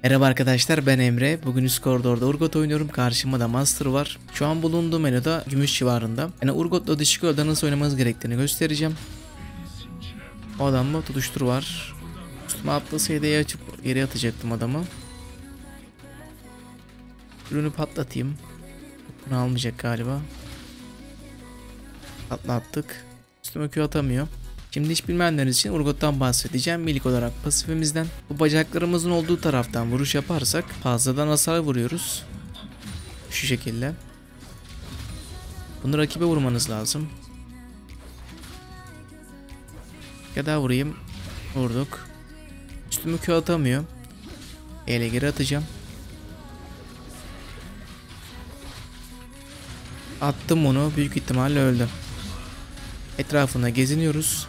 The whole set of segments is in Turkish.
Merhaba arkadaşlar, ben Emre. Bugün üst koridorda Urgot oynuyorum. Karşımda da Master var. Şu an bulunduğum menüde gümüş civarında. Yani Urgot'la dişi koridorda nasıl oynamanız gerektiğini göstereceğim. O adamda tutuştur var. Üstüme atlasaydı açıp yere atacaktım adamı. Ürünü patlatayım. Bunu almayacak galiba. Atlattık. Üstüme Q atamıyor. Şimdi hiç bilmeyenleriniz için Urgot'tan bahsedeceğim. İlk olarak pasifimizden. Bu bacaklarımızın olduğu taraftan vuruş yaparsak fazladan hasar vuruyoruz. Şu şekilde. Bunu rakibe vurmanız lazım. Ya da vurayım. Vurduk. Üstüme Q atamıyor. Ele geri atacağım. Attım onu. Büyük ihtimalle öldü. Etrafında geziniyoruz.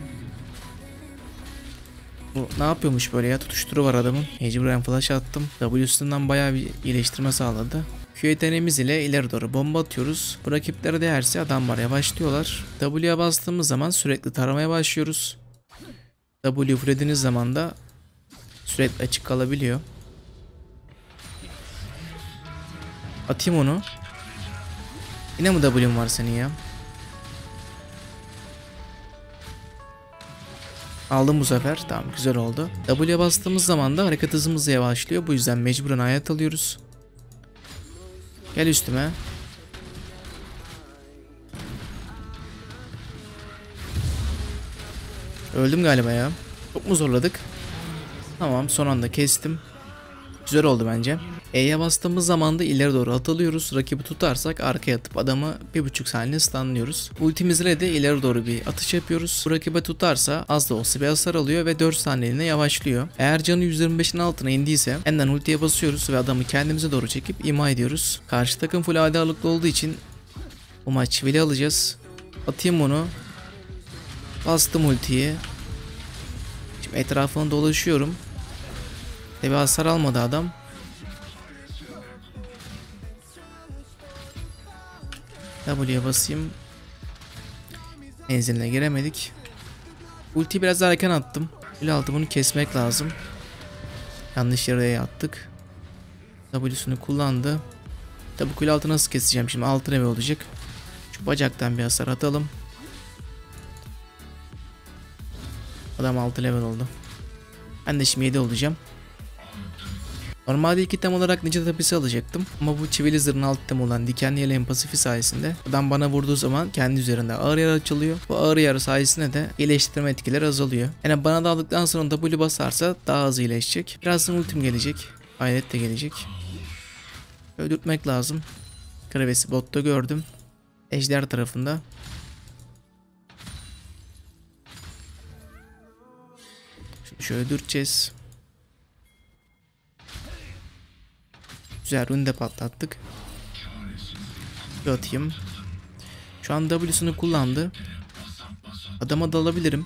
Bu ne yapıyormuş böyle ya? Tutuşturu var adamın. Mecburen flash attım. W'sundan bayağı bir iyileştirme sağladı. Q yeteneğimiz ile ileri doğru bomba atıyoruz. Bu rakiplere değerse adamlar yavaşlıyorlar. W'ye bastığımız zaman sürekli taramaya başlıyoruz. W fırladığınız zaman da sürekli açık kalabiliyor. Atayım onu. Yine mi W'm var senin ya? Aldım bu sefer. Tamam, güzel oldu. W'ye bastığımız zaman da hareket hızımız yavaşlıyor. Bu yüzden mecburen hayat alıyoruz. Gel üstüme. Öldüm galiba ya. Çok mu zorladık? Tamam, son anda kestim. Güzel oldu bence. E'ye bastığımız zaman da ileri doğru atılıyoruz. Rakibi tutarsak arkaya atıp adamı 1,5 saniye stunlıyoruz. Ultimizle de ileri doğru bir atış yapıyoruz. Bu rakibe tutarsa az da olsa bir hasar alıyor ve 4 saniyeliğine yavaşlıyor. Eğer canı 125'in altına indiyse hemen ultiye basıyoruz ve adamı kendimize doğru çekip imha ediyoruz. Karşı takım full AD ağırlıklı olduğu için bu maç veli alacağız. Atayım onu. Bastım ultiyi. Şimdi etrafına dolaşıyorum. Tabi hasar almadı adam. W'ye basayım. Menziline giremedik. Ultiyi biraz daha erken attım. Kule altı bunu kesmek lazım. Yanlış yere attık. W'sunu kullandı. Tabi kule altı nasıl keseceğim şimdi? 6 level olacak. Şu bacaktan bir hasar atalım. Adam 6 level oldu. Ben de şimdi 7 olacağım. Normalde ilk item olarak Ninja Tapisi alacaktım ama bu çivili zırhın alt item olan dikenli yeleğin pasifi sayesinde adam bana vurduğu zaman kendi üzerinde ağır yara açılıyor. Bu ağır yara sayesinde de iyileştirme etkileri azalıyor. Yani bana da aldıktan sonra W basarsa daha hızlı iyileşecek. Birazdan ultim gelecek. Hayret de gelecek. Öldürtmek lazım. Kravesi botta gördüm. Ejder tarafında. Şimdi şöyle dürteceğiz. Güzel, rune de patlattık. Bir atayım. Şu an W'sunu kullandı. Adama dalabilirim.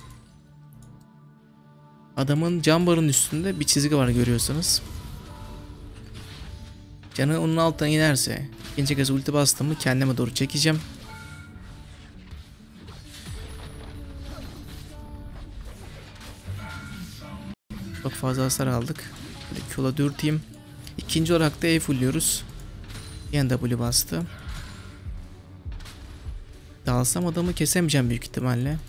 Adamın can barının üstünde bir çizgi var, görüyorsunuz. Canı onun altına inerse ikinci kez ulti bastığımı kendime doğru çekeceğim. Çok fazla hasar aldık. Q'la dürteyim. İkinci olarak da E fullliyoruz. Yine W bastı. Dalsam adamı kesemeyeceğim büyük ihtimalle.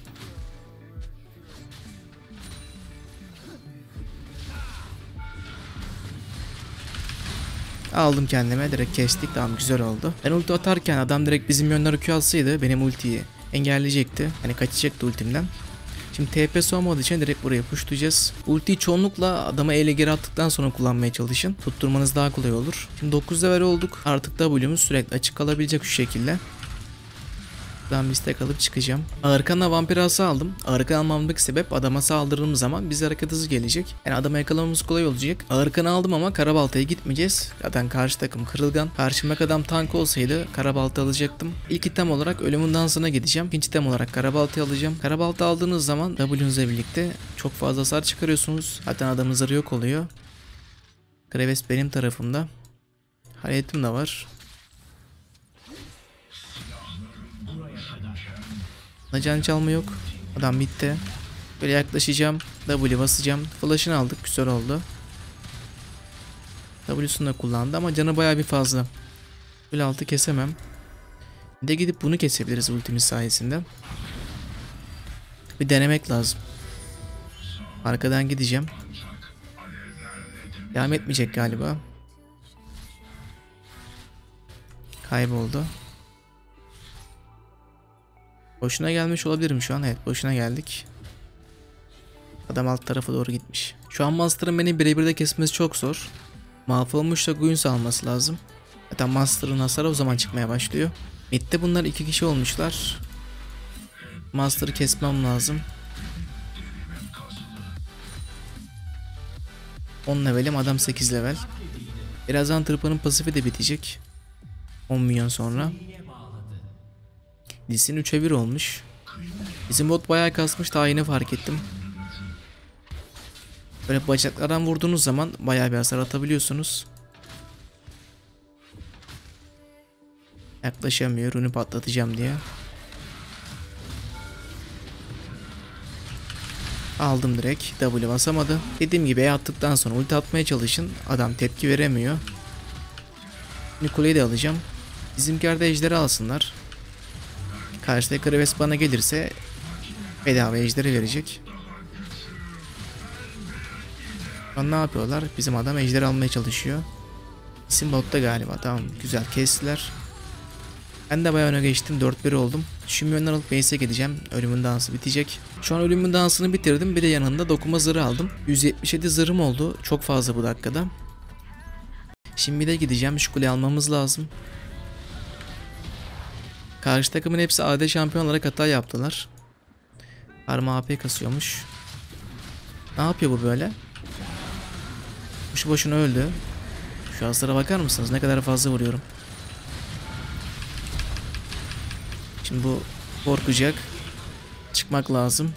Aldım kendime, direkt kestik, tamam, güzel oldu. Ben ulti atarken adam direkt bizim yönlere Q atsaydı benim ultiyi engelleyecekti. Hani kaçacaktı ultimden. Şimdi TP'si olmadığı için direkt buraya pushlayacağız. Ultiyi çoğunlukla adamı ele geri attıktan sonra kullanmaya çalışın. Tutturmanız daha kolay olur. Şimdi 9 level olduk. Artık W'muz sürekli açık kalabilecek şu şekilde. Ben bir stack alıp çıkacağım. Ağırkan'la vampir ası aldım. Ağırkan almamdaki sebep adama saldırdığımız zaman bize hareket hızı gelecek. Yani adamı yakalamamız kolay olacak. Ağırkan'ı aldım ama Karabalta'ya gitmeyeceğiz. Zaten karşı takım kırılgan. Karşımdaki adam tank olsaydı Karabalta alacaktım. İlk item olarak ölümün dansına gideceğim. İkinci item olarak Karabalta'yı alacağım. Karabalta aldığınız zaman W'nuzla birlikte çok fazla hasar çıkarıyorsunuz. Zaten adamın zırhı yok oluyor. Graves benim tarafımda. Haretim de var. Can çalma yok. Adam bitti. Böyle yaklaşacağım. W basacağım. Flash'ını aldık. Güzel oldu. W'sunu da kullandı ama canı bayağı bir fazla. Böyle altı kesemem. Bir de gidip bunu kesebiliriz ultimiz sayesinde. Bir denemek lazım. Arkadan gideceğim. Devam etmeyecek galiba. Kayboldu. Boşuna gelmiş olabilirim şu an. Evet, boşuna geldik. Adam alt tarafa doğru gitmiş. Şu an Master'ın beni birebir de kesmesi çok zor. Mahvolmuş da Guinsoo alması lazım. Zaten Master'ın hasarı o zaman çıkmaya başlıyor. Mid'de bunlar 2 kişi olmuşlar. Master'ı kesmem lazım. 10 levelim, adam 8 level. Birazdan tırpanın pasifi de bitecek. 10 milyon sonra. Lee Sin 3'e 1 olmuş. Bizim bot bayağı kasmış, daha yeni fark ettim. Böyle bacaklardan vurduğunuz zaman bayağı bir hasar atabiliyorsunuz. Yaklaşamıyor, onu patlatacağım diye. Aldım direkt. W basamadı. Dediğim gibi E attıktan sonra ulti atmaya çalışın. Adam tepki veremiyor. Şimdi kuleyi de alacağım. Bizimkiler de ejderi alsınlar. Karşıdaki Graves bana gelirse bedava ejderi verecek. Şu an ne yapıyorlar? Bizim adam ejderi almaya çalışıyor. İsim botta galiba. Tamam, güzel kestiler. Ben de bayağı öne geçtim. 4-1 oldum. Şimyonları alıp base'e gideceğim. Ölümün dansı bitecek. Şu an ölümün dansını bitirdim. Bir de yanında dokuma zırhı aldım. 177 zırhım oldu. Çok fazla bu dakikada. Şimdi de gideceğim. Şu kuleyi almamız lazım. Karşı takımın hepsi AD şampiyon olarak hata yaptılar. Arma AP kasıyormuş. Ne yapıyor bu böyle? Boşu boşuna öldü. Şu hasara bakar mısınız? Ne kadar fazla vuruyorum. Şimdi bu korkacak. Çıkmak lazım.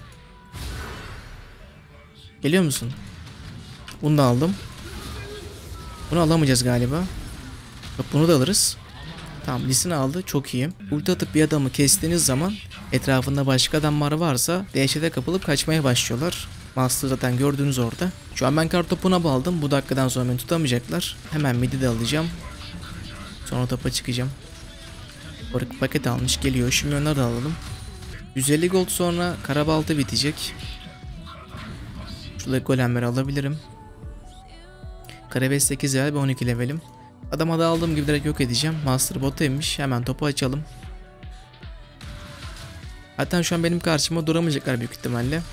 Geliyor musun? Bunu da aldım. Bunu alamayacağız galiba. Bak, bunu da alırız. Tamam, Lee Sin aldı. Çok iyi. Ulti atıp bir adamı kestiğiniz zaman etrafında başka adamlar varsa dehşete kapılıp kaçmaya başlıyorlar. Master zaten gördüğünüz orada. Şu an ben kartopuna bağladım. Bu dakikadan sonra beni tutamayacaklar. Hemen midi de alacağım. Sonra topa çıkacağım. Paket almış geliyor. Şimdi onları da alalım. 150 gold sonra karabalta bitecek. Şurada golemleri alabilirim. Karabeş 8 level ve 12 levelim. Adama da aldığım gibi direkt yok edeceğim. Master bot'taymış. Hemen topu açalım. Zaten şu an benim karşıma duramayacaklar büyük ihtimalle.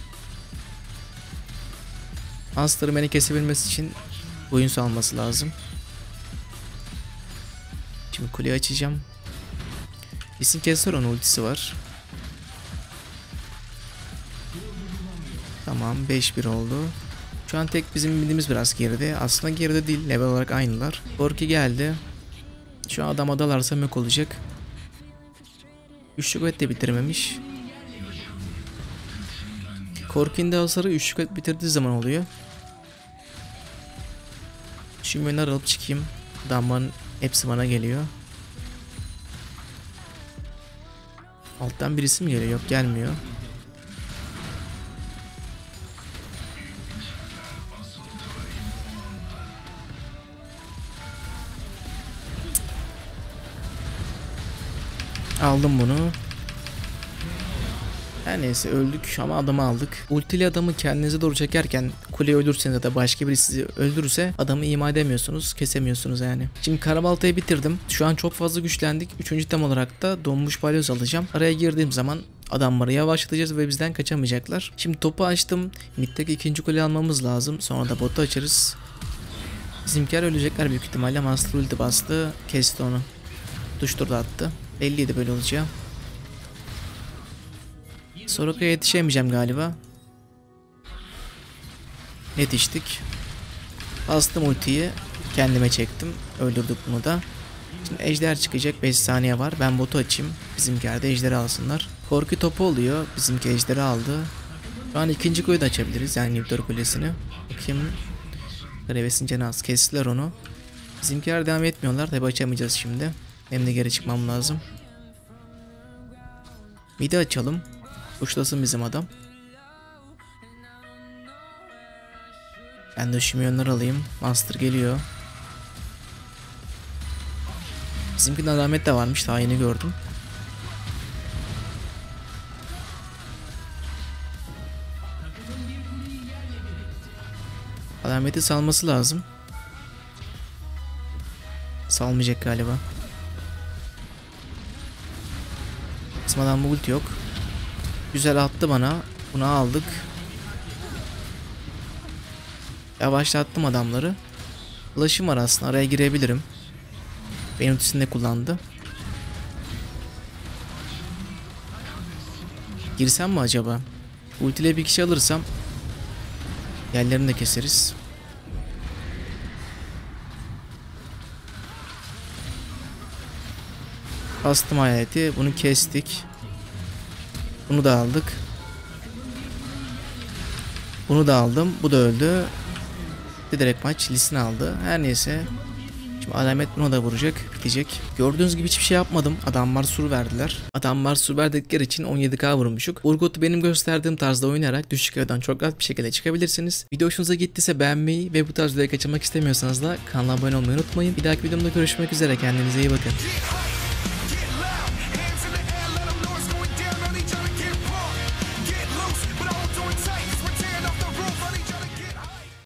Master'ın beni kesebilmesi için Guinsoo alması lazım. Şimdi kuleyi açacağım. İsim keser, onun ultisi var. Tamam, 5-1 oldu. Şu an tek bizim midimiz biraz geride. Aslında geride değil, level olarak aynılar. Corki geldi. Şu an adam adalarsa mök olacak. 3 kuvvet de bitirmemiş. Corki'nin de hasarı 3 kuvvet bitirdiği zaman oluyor. Şimdi ben alıp çıkayım. Adamların hepsi bana geliyor. Alttan birisi mi geliyor? Yok, gelmiyor. Aldım bunu. Her neyse, öldük ama adamı aldık. Ultili adamı kendinize doğru çekerken kuleyi öldürseniz ya da başka biri sizi öldürürse adamı ima edemiyorsunuz, kesemiyorsunuz yani. Şimdi karabaltayı bitirdim. Şu an çok fazla güçlendik. 3. tam olarak da donmuş balyoz alacağım. Araya girdiğim zaman adamları yavaşlatacağız ve bizden kaçamayacaklar. Şimdi topu açtım. Mid'deki 2. kuleyi almamız lazım. Sonra da botu açarız. Bizimkiler ölecekler büyük ihtimalle. Master ulti bastı. Kesti onu. Tuşturdu attı. Belliydi böyle olacağı. Soraka'ya yetişemeyeceğim galiba. Yetiştik. Bastım ultiyi. Kendime çektim. Öldürdük bunu da. Şimdi ejder çıkacak. 5 saniye var. Ben botu açayım. Bizimkiler de ejderi alsınlar. Korku topu oluyor. Bizimki ejderi aldı. Şu an 2. kuleyi de açabiliriz. Yani Niptor kulesini. Bakayım. Graves'in canı az. Kestiler onu. Bizimkiler devam etmiyorlar. Tabi açamayacağız şimdi. Hem de geri çıkmam lazım. Midi açalım. Uçlasın bizim adam. Ben de şimyonları alayım. Master geliyor. Bizimkinin alamet de varmış. Daha yeni gördüm. Alameti salması lazım. Salmayacak galiba. Bizim adamda ulti yok. Güzel attı bana. Bunu aldık. Yavaşlattım adamları. Flash'ım var aslında. Araya girebilirim. Benim ultisini de kullandı. Girsem mi acaba? Ultiyle bir kişi alırsam yerlerini de keseriz. Bastım hayaleti. Bunu kestik. Bunu da aldık. Bunu da aldım. Bu da öldü. Direkt maç listini aldı. Her neyse. Şimdi alamet buna da vuracak. Bitecek. Gördüğünüz gibi hiçbir şey yapmadım. Adamlar sur verdiler. Adamlar sur verdikleri için 17k vurmuşuk. Urgot'u benim gösterdiğim tarzda oynayarak düşük evden çok rahat bir şekilde çıkabilirsiniz. Video hoşunuza gittiyse beğenmeyi ve bu tarz videoyu kaçırmak istemiyorsanız da kanala abone olmayı unutmayın. Bir dahaki videomda görüşmek üzere. Kendinize iyi bakın.